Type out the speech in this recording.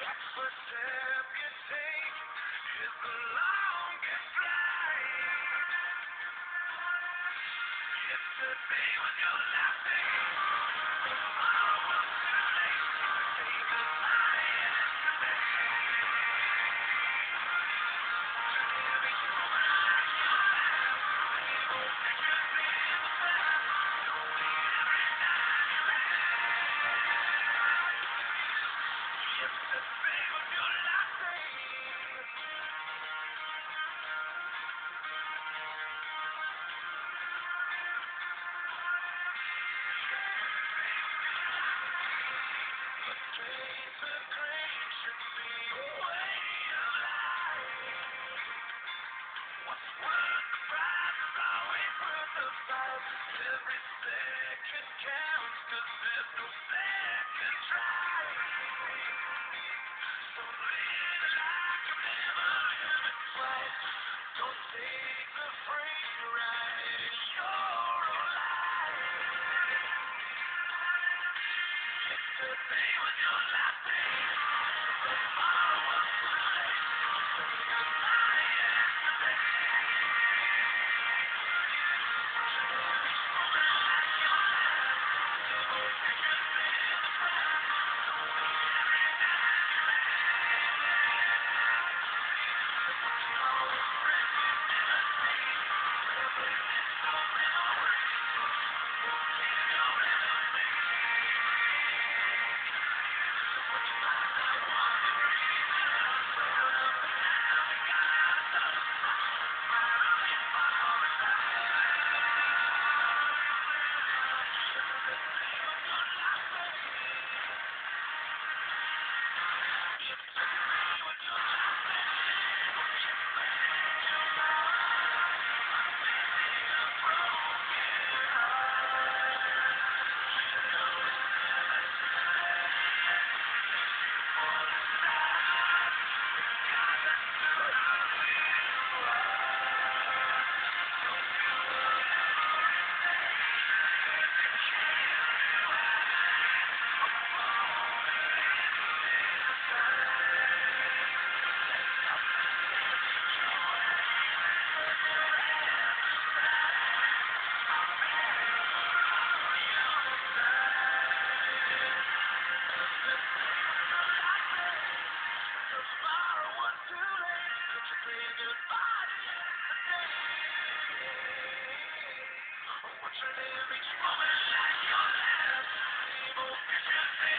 The step you take is the longest flight. Yesterday was your last day. Tomorrow was too late to say goodbye yesterday. Watching every moment like your last. Rainbow pictures in the past. Don't need every time you laugh. Yesterday was your last day. A train's a train should be a way of life. What's worth the price is always worth the fight. Every second counts, 'cause there's no second try. So live it like you've never lived it twice. Don't take the free ride in your own life. Yesterday was your last day. Tomorrow was too late to say goodbye yesterday. Watching every moment like your last. Rainbow pictures in the past. Don't need every time you laugh. What's called a friend you never see. Reminisce your memories. Won't keep your enemy. When you find out what the reason, well, up and down, you gotta know. Smile up, you follow the time. Yesterday was your last day. Yesterday was your last day. Yesterday was your last day. I'm missing a broken heart. You know it's never too late. You fall aside, regardless of who you are. Don't do whatever it takes to keep you high from falling inside. Nothing gets in your way when you're at the side. I'll never on your side. Yesterday was your last day. Tomorrow was too late to say goodbye to yesterday. Watching every moment like your last. Rainbow pictures